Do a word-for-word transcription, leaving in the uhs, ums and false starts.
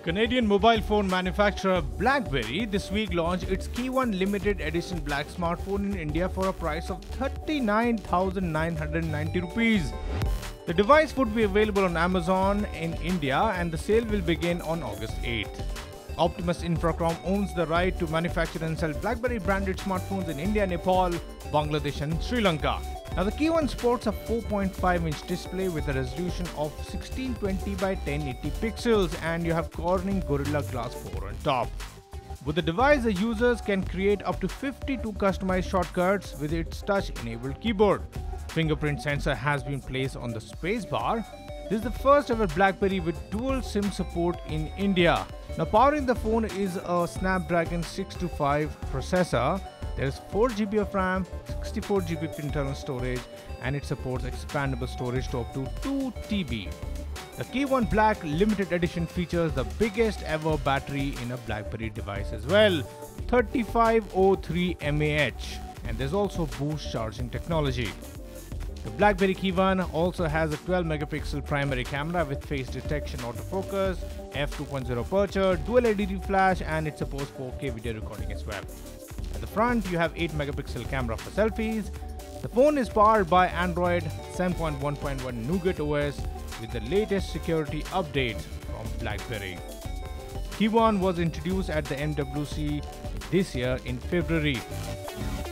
Canadian mobile phone manufacturer BlackBerry this week launched its KEYone limited edition black smartphone in India for a price of thirty-nine thousand nine hundred ninety rupees. The device would be available on Amazon in India and the sale will begin on August eighth. Optimus Infracom owns the right to manufacture and sell BlackBerry branded smartphones in India, Nepal, Bangladesh and Sri Lanka. Now the KEYone sports a four point five inch display with a resolution of sixteen twenty by ten eighty pixels, and you have Corning Gorilla Glass four on top. With the device, the users can create up to fifty-two customized shortcuts with its touch-enabled keyboard. Fingerprint sensor has been placed on the spacebar. This is the first ever BlackBerry with dual SIM support in India. Now powering the phone is a Snapdragon six two five processor. There is four gigabytes of RAM, sixty-four gigabytes of internal storage, and it supports expandable storage to up to two terabytes. The KEYone Black Limited Edition features the biggest ever battery in a BlackBerry device as well, thirty-five oh three milliamp hours, and there's also boost charging technology. The BlackBerry KEYone also has a twelve megapixel primary camera with face detection, autofocus, f two point oh aperture, dual L E D flash, and it supports four K video recording as well. At the front, you have eight megapixel camera for selfies. The phone is powered by Android seven point one point one Nougat O S with the latest security updates from BlackBerry. KEYone was introduced at the M W C this year in February.